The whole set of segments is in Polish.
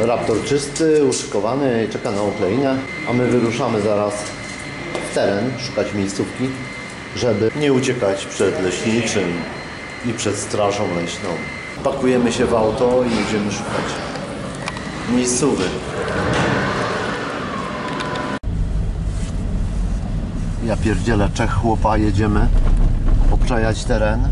Raptor czysty, uszykowany, czeka na okleinę, a my wyruszamy zaraz w teren, szukać miejscówki, żeby nie uciekać przed leśniczym i przed strażą leśną. Pakujemy się w auto i jedziemy szukać miejscówy. Ja pierdzielę, 3 chłopa, jedziemy obczajać teren.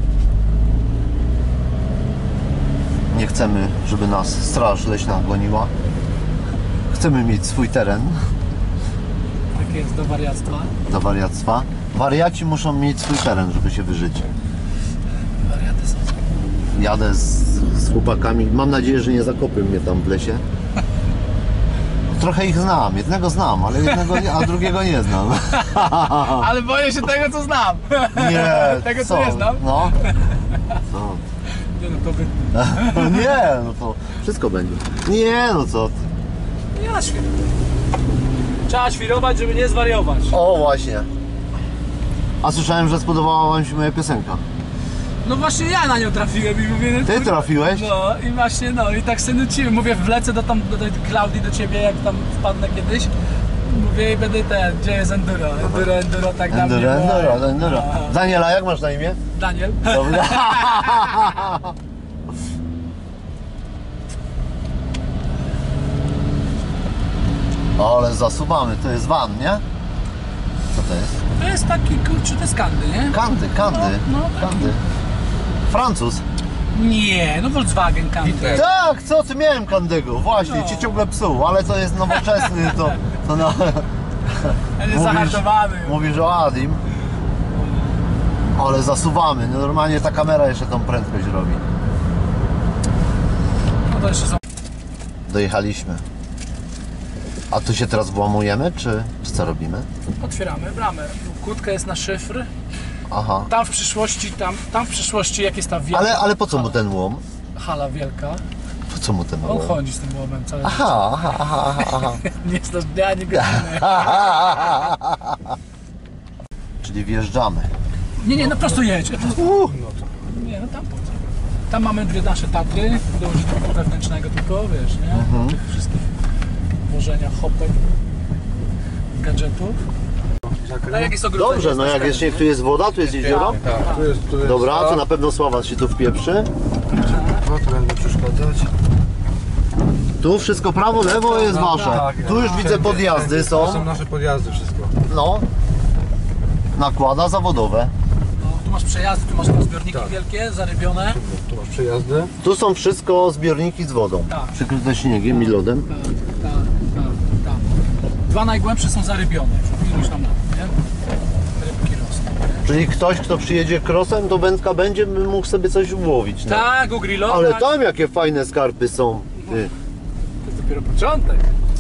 Nie chcemy, żeby nas straż leśna goniła. Chcemy mieć swój teren. Tak jest, do wariactwa. Do wariactwa. Wariaci muszą mieć swój teren, żeby się wyżyć. Wariaty są. Jadę z chłopakami. Mam nadzieję, że nie zakopią mnie tam w lesie. Trochę ich znam. Jednego znam, ale a drugiego nie znam. Ale boję się tego, co znam. Nie, tego, co nie znam. No. Co? Nie, no to wy... Nie, no to wszystko będzie. Nie, no co ty. Nie ma świru. Trzeba świrować, żeby nie zwariować. O, właśnie. A słyszałem, że spodobała wam się moja piosenka. No właśnie ja na nią trafiłem i mówię... Ty trafiłeś? No i właśnie, no i tak sobie nuciłem. Mówię, wlecę do tej Klaudii do ciebie, jak tam wpadnę kiedyś. Mówię i będę gdzie jest Enduro? Enduro, tak na mnie. Enduro. Daniela, jak masz na imię? Daniel. Dobra. Ale zasuwamy, to jest van, nie? Co to jest? To jest taki, kurczę, to jest Kandy, nie? Kandy. No, Kandy. Francuz. Nie, no Volkswagen Kandy. Tak, co ty, miałem Kandego, właśnie, ci ciągle psuł, ale to jest nowoczesny, to no. Jest zahartowany. Mówisz o Adim. Ale zasuwamy, no normalnie ta kamera jeszcze tą prędkość robi. No to jeszcze są. Dojechaliśmy. A tu się teraz włamujemy, czy co robimy? Otwieramy bramę. Kłódka jest na szyfr. Aha. Tam w przyszłości jak jest ta wielka. Ale po co mu ten łom? Hala wielka. Po co mu ten On łom? chodzi z tym łomem cały czas. Aha. Nie znasz dnia, ani godziny. Czyli wjeżdżamy. Nie, no prosto jedź. Nie, no tam po co? Tam mamy 2 nasze Tatry do użytku wewnętrznego tylko, wiesz, nie? Do tych wszystkich włożenia hopek, gadżetów. No jak jest ogrodzenie? Dobrze, no jak jeszcze tu jest woda, tu jest jezioro. Tak, tu jest Dobra, to na pewno Sława się tu wpieprzy. No to będę przeszkadzać. Tu wszystko prawo, lewo jest wasze. Tak, Tu już widzę podjazdy To są są. nasze podjazdy wszystko. No. Nakłada zawodowe. No, tu masz przejazdy, tu masz zbiorniki Tak. wielkie, zarybione. Tu masz przejazdy. Tu są wszystko zbiorniki z wodą. Tak. Przykryte śniegiem i lodem. Tak. 2 najgłębsze są zarybione. Widzisz tam na to, nie? Rybki rosną. Czyli ktoś, kto przyjedzie krosem, to wędka będzie mógł sobie coś ułowić. No. Tak, ugrillować. Ale tam jakie fajne skarpy są. Ty. To jest dopiero początek.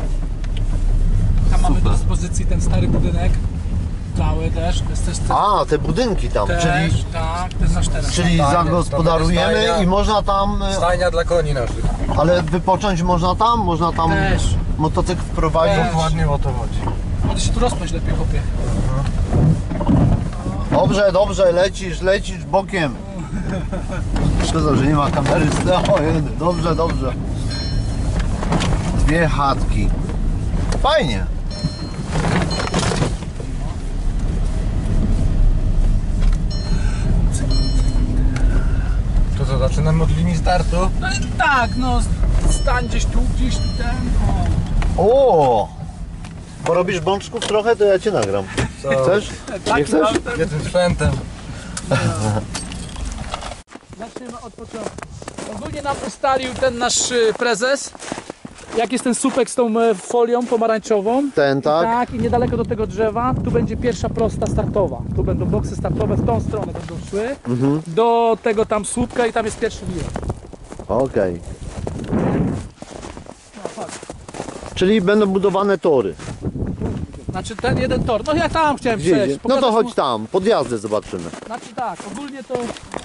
Tam mamy do dyspozycji ten stary budynek. Cały też. To jest też A, te budynki tam, też, czyli tak, to jest nasz teren. zagospodarujemy Stajnia. i można tam, Stajnia dla koni naszych. ale wypocząć można tam Też. motocykl wprowadzić. Też. Dokładnie o to chodzi. Będę się tu rozpędź lepiej, chłopie. Dobrze, lecisz bokiem. Szkoda, że nie ma kamery z tyłu. Dobrze. 2 chatki. Fajnie. To co, zaczynamy od linii startu? No i tak, no stań gdzieś tu ten. O! Porobisz bączków trochę, to ja cię nagram. Chcesz? Nie chcesz? Gdzie tym sprzętem? Zaczniemy od początku. Ogólnie nam ustalił ten nasz prezes, jak jest ten słupek z tą folią pomarańczową. Ten, tak? Tak, i niedaleko do tego drzewa, tu będzie pierwsza prosta startowa. Tu będą boksy startowe, w tą stronę będą szły. Do tego tam słupka i tam jest pierwszy wirus. Okej. No, chodź. Czyli będą budowane tory. Znaczy ten jeden tor, no ja tam chciałem Gdzie przejść. idzie? No to pokazać chodź mu- tam, podjazdy zobaczymy. Znaczy tak, ogólnie to...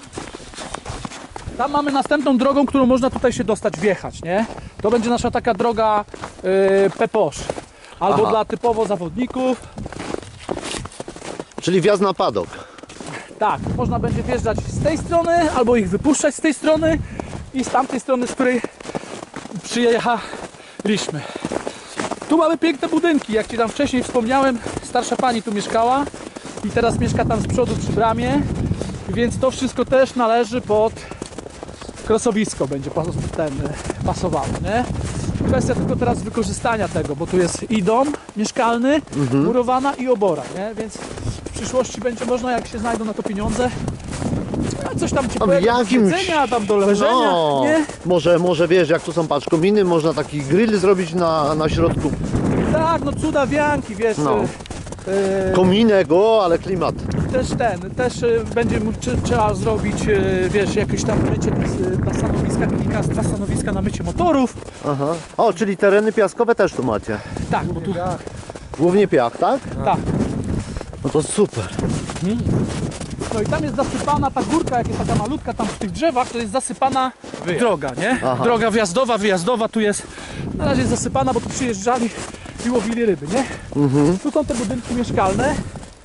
Tam mamy następną drogą, którą można tutaj się dostać, wjechać, nie? To będzie nasza taka droga Peposz. Albo Aha. dla typowo zawodników. Czyli wjazd na padok. Tak, można będzie wjeżdżać z tej strony, albo ich wypuszczać z tej strony i z tamtej strony, z której Byliśmy. Tu mamy piękne budynki, jak Ci tam wcześniej wspomniałem, starsza pani tu mieszkała i teraz mieszka tam z przodu przy bramie, więc to wszystko też należy pod krosowisko, będzie pasowało, nie? Kwestia tylko teraz wykorzystania tego, bo tu jest i dom mieszkalny, murowana i obora, nie? Więc w przyszłości będzie można, jak się znajdą na to pieniądze, coś tam ciepłego do jedzenia, tam do leżenia, nie? Może wiesz, jak tu są patrz kominy, można taki grill zrobić na środku. Tak, no cuda wianki, wiesz. No. Kominek, ale klimat. Też będzie trzeba zrobić, wiesz, jakieś tam mycie dla stanowiska, kilka stanowiska na mycie motorów. Aha. O, czyli tereny piaskowe też tu macie. Tak, bo tu... Głównie piach, tak? Tak. No to super. No i tam jest zasypana ta górka, jak jest taka malutka tam w tych drzewach, to jest zasypana droga, nie? Aha. Droga wjazdowa, wyjazdowa tu jest, na razie jest zasypana, bo tu przyjeżdżali i łowili ryby, nie? Tu są te budynki mieszkalne,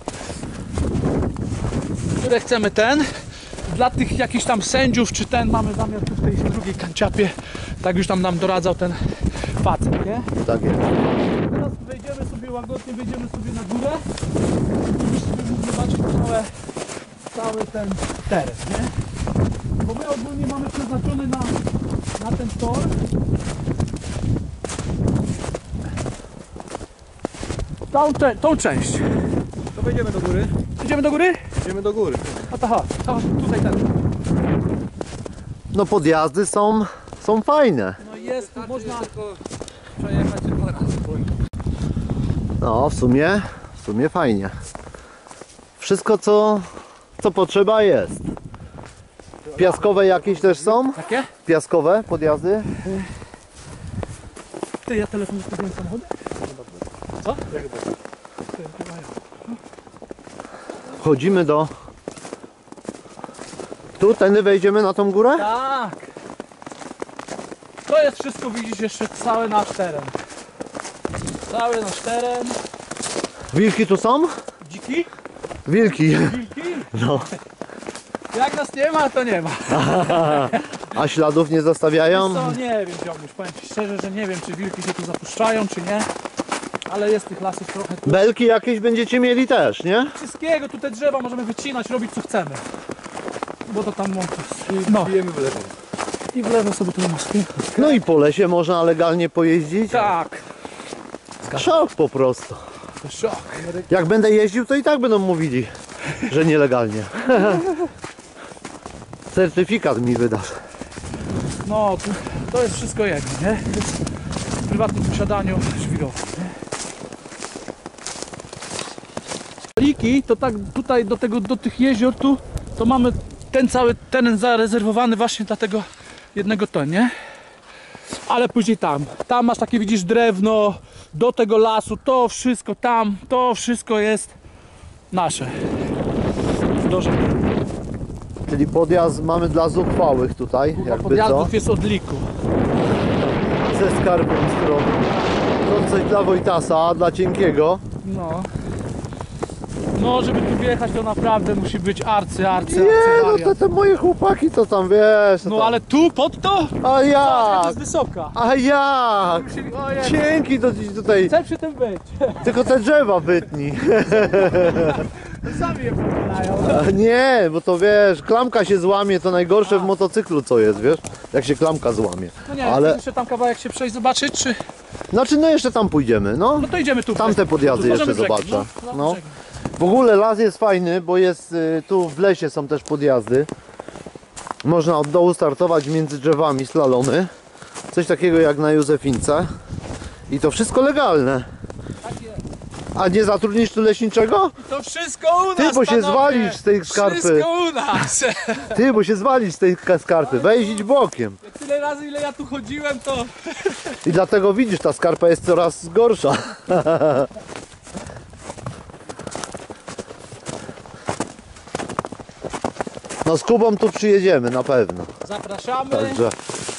które chcemy dla tych jakichś tam sędziów, czy mamy zamiar tu w tej drugiej kanciapie, tak już tam nam doradzał ten facet, nie? Tak jest. Teraz wejdziemy sobie łagodnie, wejdziemy sobie na górę, żebyś sobie mógł zobaczyć cały ten teren, nie? Bo my ogólnie mamy przeznaczony na ten tor tą część. To wejdziemy do góry. Idziemy do góry? Idziemy do góry. A to chodź, tutaj ten. No podjazdy są fajne. No jest, tu można... tylko przejechać dwa razy. No w sumie fajnie. Wszystko co potrzeba jest. Piaskowe jakieś też są? Takie? Piaskowe podjazdy? Ty, ja telefon zostawiłem w samochodzie? Co? Jak to? Wchodzimy do... Tu, tędy wejdziemy na tą górę? Tak. To jest wszystko, widzisz, jeszcze cały nasz teren. Cały nasz teren. Wilki tu są? Dziki? Wilki. Wilki? No. Jak nas nie ma, to nie ma. A śladów nie zostawiają? Co, nie wiem, Dziomuś, powiem Ci szczerze, że nie wiem, czy wilki się tu zapuszczają, czy nie. Ale jest tych lasów trochę tu. Belki jakieś będziecie mieli też, nie? Wszystkiego, tu te drzewa możemy wycinać, robić co chcemy. Bo to tam no. Bijemy w lewo. I w lewo sobie tu Moskwie. No i po lesie można legalnie pojeździć. Tak. Szok po prostu. To szok. Jak będę jeździł, to i tak będą mówili, że nielegalnie. Certyfikat mi wydasz. No, to jest wszystko jedno, nie? To jest w prywatnym posiadaniu żwirowym, nie? Liki, to tak tutaj do tych jezior tu, to mamy ten cały teren zarezerwowany właśnie dla tego jednego ton, nie? Ale później tam masz takie, widzisz, drewno, do tego lasu, to wszystko tam, to wszystko jest nasze. Czyli podjazd mamy dla zuchwałych tutaj, jakby co. Podjazdów jest od liku. Ze skarbem strony. To coś dla Wojtasa, a dla cienkiego. No, żeby tu wjechać, to naprawdę musi być arcy. Nie, no to te moje chłopaki to tam, wiesz. No tam. ale tu, pod to? A To jak? jest wysoka. A jak? Ojej, Cienki to tutaj, chcę przy tym być. tylko te drzewa wytnij. Sami je powielają. A nie, bo to wiesz, klamka się złamie, to najgorsze w motocyklu co jest, wiesz? Jak się klamka złamie. No nie, Ale, jeszcze tam kawałek się przejść, zobaczyć, czy... znaczy no jeszcze tam pójdziemy, no. No to idziemy tu. Tamte podjazdy Możemy jeszcze brzegi, zobaczę. No. brzegi. W ogóle las jest fajny, bo jest tu w lesie są też podjazdy. Można od dołu startować między drzewami, slalomy. Coś takiego jak na Józefince. I to wszystko legalne. Tak jest. A nie zatrudnisz tu leśniczego? To wszystko u nas, Ty, bo się panowie. zwalisz z tej skarpy. Wszystko u nas. Ty, bo się zwalisz z tej skarpy. Weź idź bokiem. Tyle razy, ile ja tu chodziłem, to... I dlatego widzisz, ta skarpa jest coraz gorsza. No z Kubą tu przyjedziemy na pewno. Zapraszamy. Także.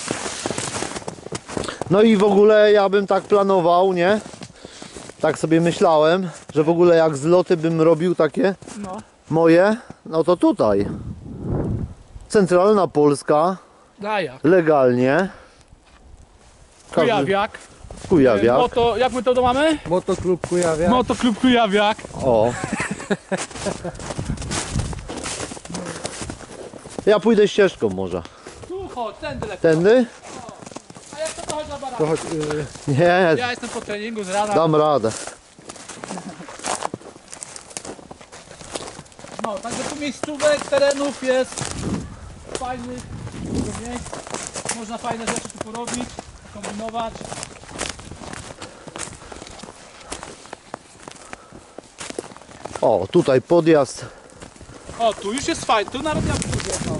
No i w ogóle ja bym tak planował, nie? Tak sobie myślałem, że w ogóle jak zloty bym robił takie No. moje, no to tutaj. Centralna Polska, A jak? legalnie. Kujawiak. Kujawiak. Moto, jak my to mamy? Motoklub Kujawia. Motoklub Kujawiak. O. Ja pójdę ścieżką może. Tu chodź, tędy lekko. Tędy? A jak to chodź na barach? To chodź, Nie, Ja jestem po treningu z rana. dam radę. No, także tu miejscówek, terenów jest fajnych, dużo miejsc. Można fajne rzeczy tu porobić, kombinować. O, tutaj podjazd. O, tu już jest fajnie, tu nawet ja bym podjechał.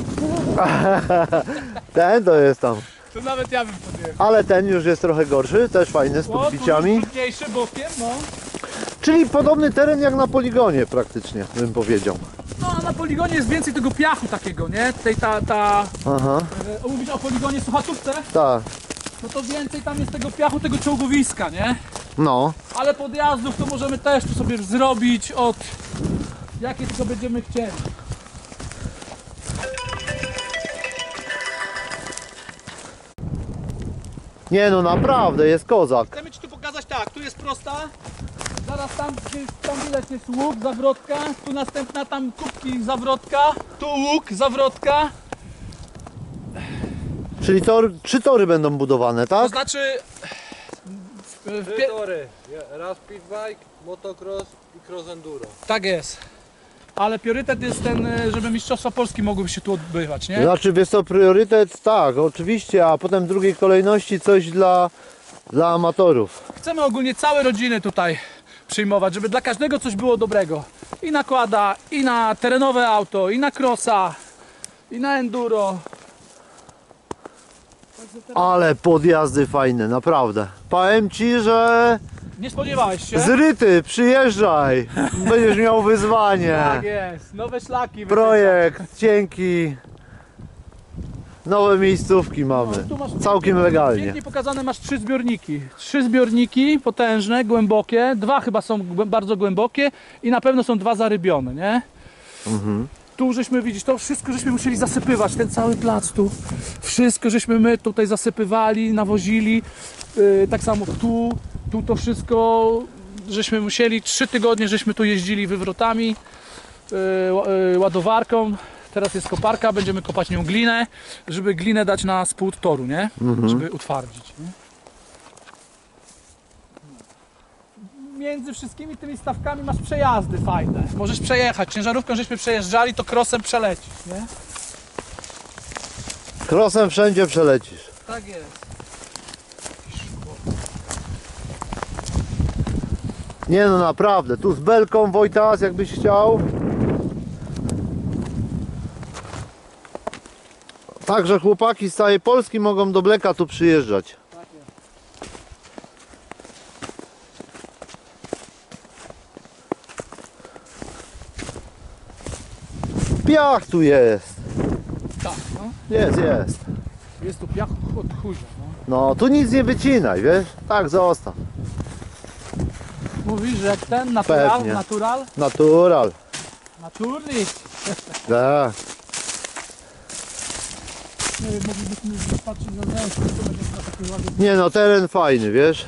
Ten to jest tam. Tu nawet ja bym podjechał. Ale ten już jest trochę gorszy, też fajny z O, tu podbiciami. już trudniejszy bokiem, no. Czyli podobny teren jak na poligonie praktycznie, bym powiedział. No, a na poligonie jest więcej tego piachu takiego, nie? Tej Aha, mówisz o poligonie Suchacówce? tak. No to więcej tam jest tego piachu, tego czołgowiska, nie? No, Ale podjazdów to możemy też tu sobie zrobić od jakie tylko będziemy chcieli. nie no naprawdę, jest kozak. Chcemy Ci tu pokazać tak, tu jest prosta, zaraz tam widać jest łuk, zawrotka, tu następna tam kubki, zawrotka, tu łuk, zawrotka. Czyli 3 tory będą budowane, To tak? znaczy... Trzy tory. Raz speedbike, motocross i cross enduro. Tak jest. Ale priorytet jest ten, żeby Mistrzostwa Polski mogłyby się tu odbywać, nie? Znaczy, wiesz co, priorytet, tak, oczywiście, a potem w drugiej kolejności coś dla amatorów. Chcemy ogólnie całe rodziny tutaj przyjmować, żeby dla każdego coś było dobrego. I na quada, i na terenowe auto, i na crossa, i na enduro. Ale podjazdy fajne, naprawdę. Powiem Ci, że Nie spodziewałeś się? zryty, przyjeżdżaj, będziesz miał wyzwanie. Tak jest, nowe szlaki. Projekt, dzięki. Nowe miejscówki mamy, No, tu masz całkiem legalnie. Pięknie pokazane, masz 3 zbiorniki. 3 zbiorniki potężne, głębokie. 2 chyba są bardzo głębokie i na pewno są 2 zarybione, nie? Tu żeśmy, widzisz, to wszystko żeśmy musieli zasypywać, ten cały plac tu. Wszystko żeśmy my tutaj zasypywali, nawozili. Tak samo tu to wszystko żeśmy musieli, 3 tygodnie żeśmy tu jeździli wywrotami, ładowarką. Teraz jest koparka, będziemy kopać nią glinę, żeby glinę dać na spód toru, nie? Żeby utwardzić. Nie? Między wszystkimi tymi stawkami masz przejazdy fajne. Możesz przejechać. Ciężarówką żeśmy przejeżdżali, to crossem przelecisz, nie? Krosem wszędzie przelecisz. Tak jest. Nie no naprawdę, tu z belką Wojtas, jakbyś chciał. Także chłopaki z całej Polski mogą do Bleka tu przyjeżdżać. Tak jest. Piach tu jest. Tak, no. Jest. Jest tu piach od chuzia, no. No tu nic nie wycinaj, wiesz? Tak zostaw. Mówisz, że jak ten natural, Pewnie. natural, Natural. naturalist. Tak. Nie wiem, moglibyśmy patrzeć na zewnątrz, to będzie na takiej ładnej. Nie no, teren fajny, wiesz?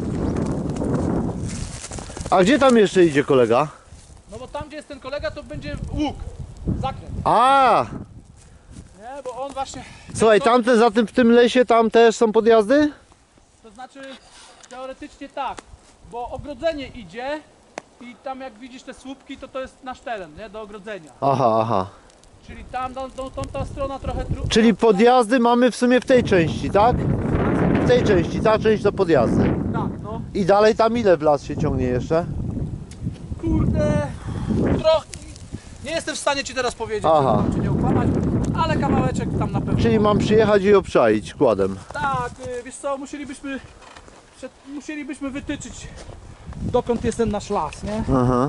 A gdzie tam jeszcze idzie kolega? No bo tam, gdzie jest ten kolega, to będzie łuk, zakręt, A, nie? Bo on właśnie... słuchaj, tamte za tym w tym lesie tam też są podjazdy? To znaczy, teoretycznie tak, bo ogrodzenie idzie i tam jak widzisz te słupki, to jest nasz teren, nie? Do ogrodzenia. Aha. Czyli tam, ta strona trochę... Czyli podjazdy mamy w sumie w tej części, tak? W tej części, ta część to podjazdy. Tak, no. I dalej tam ile w las się ciągnie jeszcze? Kurde, trochę... Nie jestem w stanie Ci teraz powiedzieć, Aha. żeby Cię nie okłamać, ale kawałeczek tam na pewno. Czyli mam przyjechać i obczaić kładem. Tak, wiesz co, musielibyśmy wytyczyć, dokąd jest ten nasz las, nie? Aha.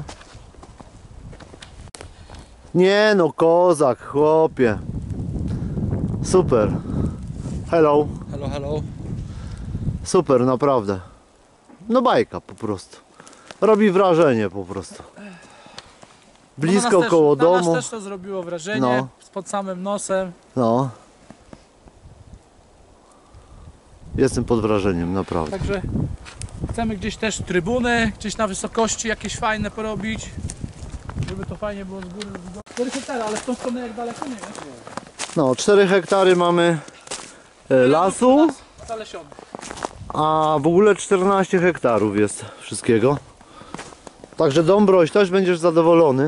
Nie no, kozak, chłopie. Super. Hello. Hello. Super, naprawdę. No bajka po prostu. Robi wrażenie po prostu. Blisko koło Na domu. nas też to zrobiło wrażenie, No. pod samym nosem. No. Jestem pod wrażeniem, naprawdę. Także chcemy gdzieś też trybuny, gdzieś na wysokości jakieś fajne porobić, żeby to fajnie było z góry. 4 hektary, ale w tą stronę jak daleko nie wiesz? No, 4 hektary mamy lasu, Zalesiony. a w ogóle 14 hektarów jest wszystkiego. Także Dąbroś, też będziesz zadowolony.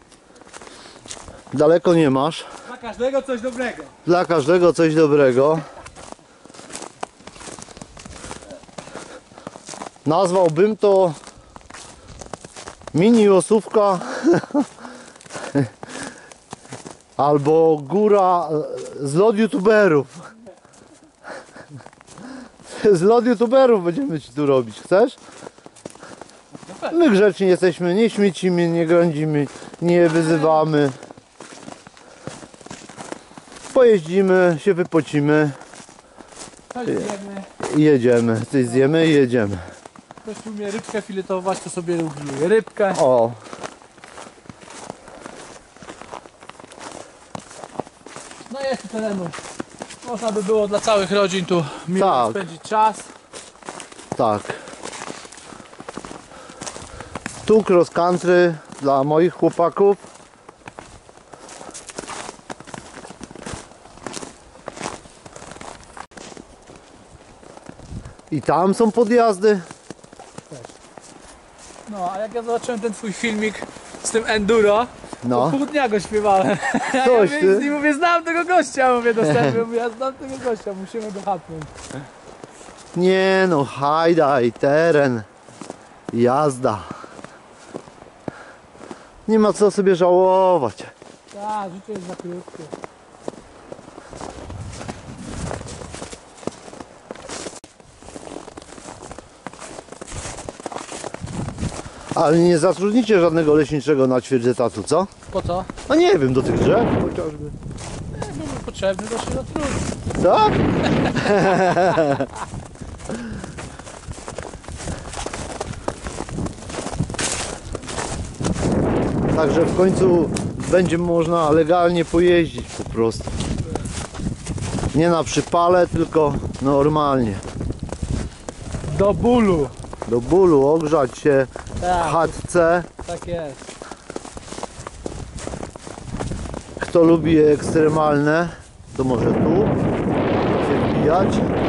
Daleko nie masz. Dla każdego coś dobrego. Dla każdego coś dobrego. Nazwałbym to mini Osówka albo góra z lot youtuberów. Z lot youtuberów będziemy ci tu robić. Chcesz? My grzeczni jesteśmy, nie śmiecimy, nie grądzimy, nie wyzywamy. Pojeździmy, się wypocimy Coś zjemy. i jedziemy. Coś zjemy i jedziemy. Ktoś umie rybkę filetować, to sobie ugriluje rybkę. O, No jest tu terenu. Można by było dla całych rodzin tu miło Tak. spędzić czas. tak. Tu cross country dla moich chłopaków. I tam są podjazdy. No, a jak ja zobaczyłem ten twój filmik z tym enduro, No. to pół dnia go śpiewałem. Ja Coś mówię, ty. i mówię, znam tego gościa, mówię do Serby, mówię, ja znam tego gościa, musimy go hapnąć. Nie no, hajdaj, teren, jazda. Nie ma co sobie żałować. Tak, życie jest za krótkie. Ale nie zatrudnicie żadnego leśniczego na ćwierćetatu, co? Po co? No nie wiem, do tych drzew chociażby. Byłby potrzebny, to się zatrudni. Tak? Także w końcu będzie można legalnie pojeździć po prostu. Nie na przypale, tylko normalnie. Do bólu. Do bólu, ogrzać się w Tak, chatce. tak jest. Kto lubi ekstremalne, to może tu się wbijać.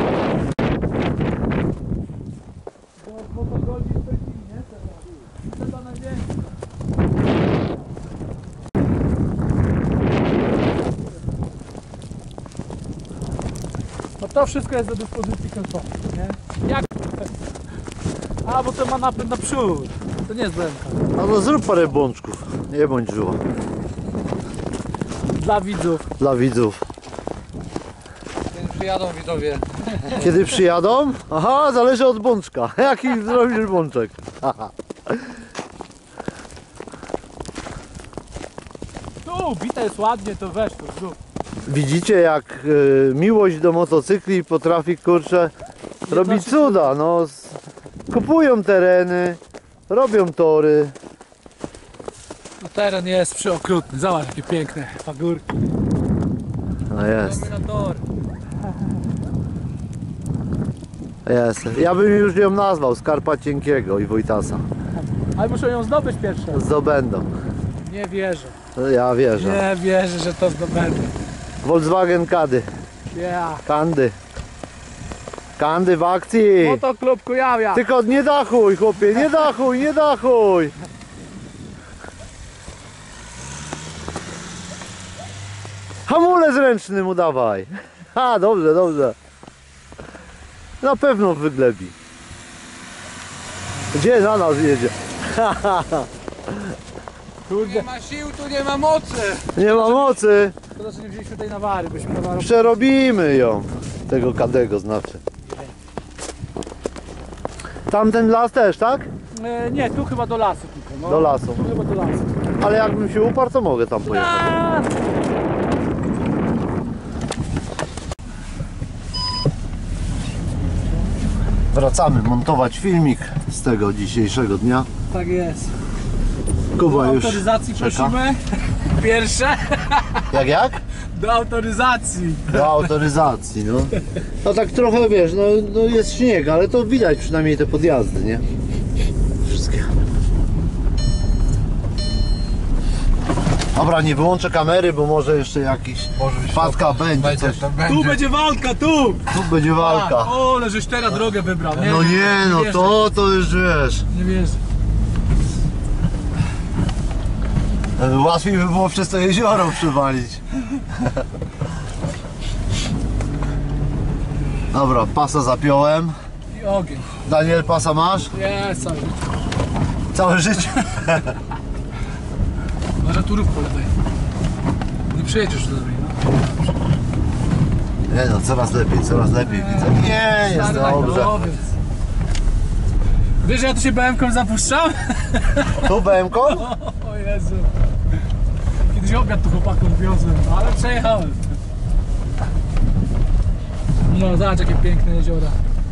Bo to godzin to nie? Trzeba na dzień. No to wszystko jest do dyspozycji kierowcy, nie? Jak? A, bo to ma napęd na przód. To nie jest błędka. A no zrób parę bączków, nie bądź żyła. Dla widzów. Dla widzów. Więc przyjadą widzowie. Kiedy przyjadą? Aha, zależy od bączka. Jaki zrobisz bączek? Aha. Tu, bita jest ładnie, to weź to zrób. Widzicie jak miłość do motocykli potrafi, kurczę, robić cuda. No, kupują tereny, robią tory. No, teren jest przeokrutny, zobacz jakie piękne pagórki. No jest, Na tor. jest. Ja bym już ją nazwał Skarpa Cienkiego i Wojtasa. Ale muszą ją zdobyć pierwsze. Zdobędą. Nie wierzę. Ja wierzę. Nie wierzę, że to zdobędę. Volkswagen Kady. Yeah. Kandy. Kandy w akcji. Motoklub Kujawia. Tylko nie dachuj, chłopie, nie dachuj, nie dachuj. Hamulec ręczny mu dawaj. Ha, dobrze, dobrze. Na pewno wyglebi. Gdzie na nas jedzie? Tu Kurde, nie ma sił, tu nie ma mocy. Nie ma mocy. to że nie wzięliśmy tej nawary, byśmy nawarą. Przerobimy ją. Tego Kadego znaczy. Tamten las też, tak? Nie, tu chyba do lasu tylko. No. Do lasu. Tu chyba do lasu. Ale jakbym się uparł, to mogę tam pojechać. A! Wracamy montować filmik z tego dzisiejszego dnia. Tak jest. Kuba już Autoryzacji czeka. prosimy. Pierwsze. Jak? Do Do autoryzacji. Do autoryzacji, no. No tak trochę, wiesz, no jest śnieg, ale to widać przynajmniej te podjazdy, nie? Wszystkie. Dobra, nie wyłączę kamery, bo może jeszcze jakiś wpadka będzie, coś. Tu będzie walka, tu! Tu będzie walka. O, ale żeś teraz drogę wybrał. No nie, no wierzę. to już wiesz. Nie wierzę. Łatwiej by było przez to jezioro przywalić. Dobra, pasa zapiąłem. I ogień. Daniel, pasa masz? Jest, cały. Całe życie. Może tu rób po lewej. Nie przejedziesz do lewej, no. Nie no, coraz lepiej widzę. Nie, jest Stary dobrze. nagrobiec. Wiesz, że ja tu się BM-ką zapuszczam? Tu BM-ką? O Jezu. Kiedyś obiad tu chłopakom wiozłem, ale przejechałem. No, zobacz jakie piękne jeziora.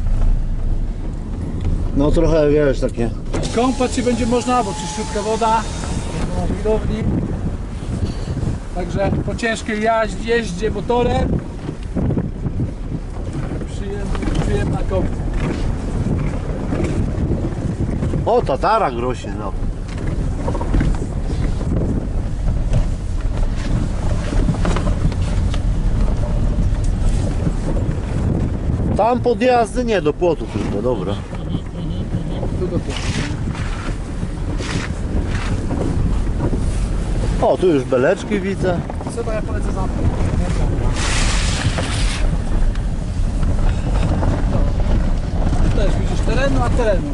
No trochę, wiesz, takie. Kąpać się będzie można, bo czyściutka woda. Na widowni. Także po ciężkiej jeździe motorem przyjemna kąpka. O, tatara grosi, no. Tam podjazdy nie, do płotu tylko, dobra. Tu do tyłu. O, tu już beleczki widzę. Chyba ja polecę za mną. No. Też widzisz terenu, a terenu.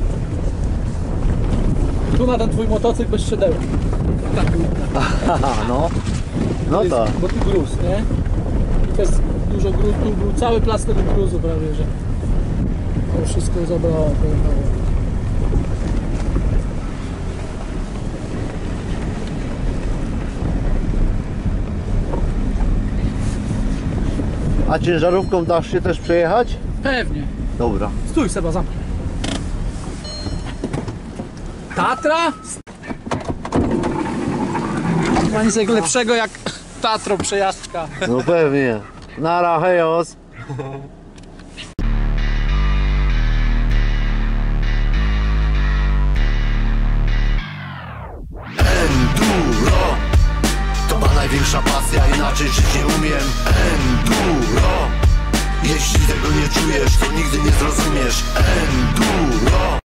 Tu na ten twój motocykl bez szydełek. Tak, Haha, no. No tak. bo tu gruz, nie? I to jest dużo gruzu, tu był cały plac tego gruzu prawie, że to wszystko zabrało, pojechało. A ciężarówką dasz się też przejechać? Pewnie. Dobra. Stój, Seba, zamknij. Tatra? Nie ma nic lepszego jak Tatrą przejażdżka. No pewnie. Nara, hejos. Enduro to ma największa pasja, inaczej żyć nie umiem. Enduro, jeśli tego nie czujesz, to nigdy nie zrozumiesz. Enduro.